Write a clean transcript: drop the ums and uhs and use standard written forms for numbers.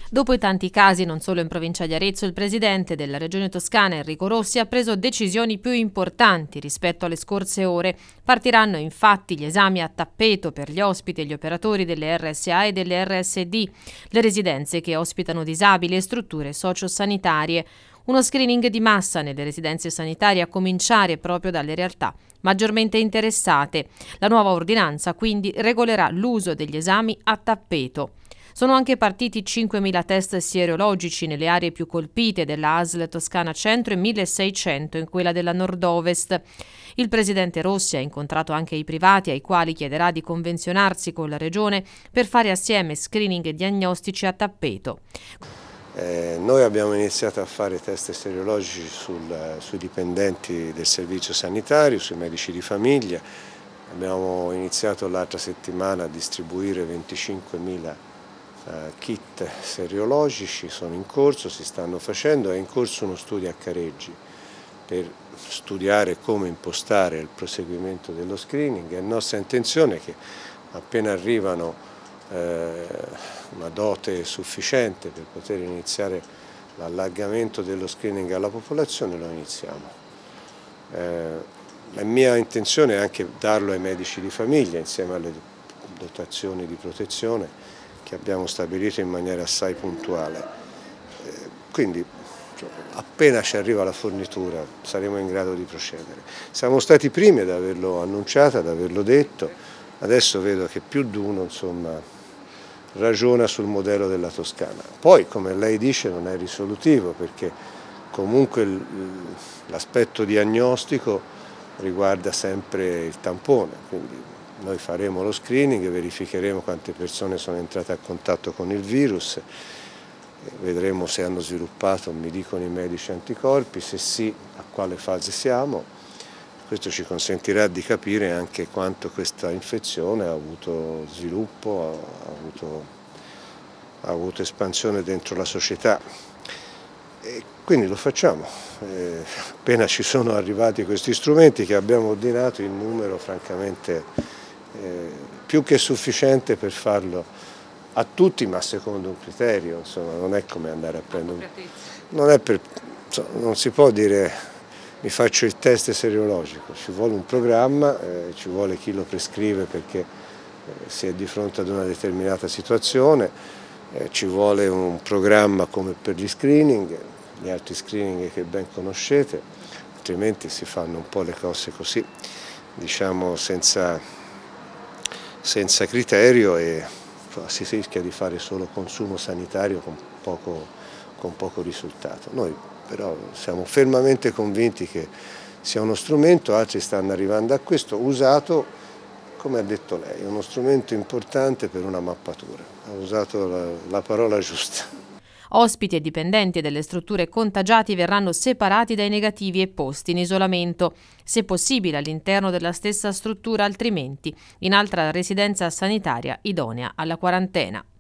Dopo i tanti casi, non solo in provincia di Arezzo, il presidente della regione toscana Enrico Rossi ha preso decisioni più importanti rispetto alle scorse ore. Partiranno infatti gli esami a tappeto per gli ospiti e gli operatori delle RSA e delle RSD, le residenze che ospitano disabili e strutture sociosanitarie. Uno screening di massa nelle residenze sanitarie a cominciare proprio dalle realtà maggiormente interessate. La nuova ordinanza quindi regolerà l'uso degli esami a tappeto. Sono anche partiti 5.000 test sierologici nelle aree più colpite della ASL Toscana Centro e 1.600 in quella della Nord-Ovest. Il presidente Rossi ha incontrato anche i privati ai quali chiederà di convenzionarsi con la regione per fare assieme screening e diagnostici a tappeto. Noi abbiamo iniziato a fare test serologici sui dipendenti del servizio sanitario, sui medici di famiglia. Abbiamo iniziato l'altra settimana a distribuire 25.000 kit seriologici, sono in corso, si stanno facendo, è in corso uno studio a Careggi per studiare come impostare il proseguimento dello screening. È nostra intenzione che appena arrivano una dote sufficiente per poter iniziare l'allargamento dello screening alla popolazione, lo iniziamo. La mia intenzione è anche darlo ai medici di famiglia insieme alle dotazioni di protezione che abbiamo stabilito in maniera assai puntuale. Quindi appena ci arriva la fornitura saremo in grado di procedere. Siamo stati i primi ad averlo annunciato, ad averlo detto, adesso vedo che più di uno ragiona sul modello della Toscana. Poi, come lei dice, non è risolutivo perché comunque l'aspetto diagnostico riguarda sempre il tampone, quindi noi faremo lo screening, verificheremo quante persone sono entrate a contatto con il virus, vedremo se hanno sviluppato, mi dicono i medici, anticorpi, se sì, a quale fase siamo. Questo ci consentirà di capire anche quanto questa infezione ha avuto sviluppo, ha avuto espansione dentro la società. E quindi lo facciamo. Appena ci sono arrivati questi strumenti che abbiamo ordinato in numero francamente più che sufficiente per farlo a tutti, ma secondo un criterio, insomma, non è come andare a prendere non si può dire mi faccio il test seriologico, ci vuole un programma, ci vuole chi lo prescrive perché si è di fronte ad una determinata situazione, ci vuole un programma come per gli screening, gli altri screening che ben conoscete, altrimenti si fanno un po' le cose così, diciamo senza criterio e si rischia di fare solo consumo sanitario con poco risultato. Noi però siamo fermamente convinti che sia uno strumento, altri stanno arrivando a questo, usato, come ha detto lei, è uno strumento importante per una mappatura, ha usato la parola giusta. Ospiti e dipendenti delle strutture contagiati verranno separati dai negativi e posti in isolamento, se possibile all'interno della stessa struttura, altrimenti in altra residenza sanitaria idonea alla quarantena.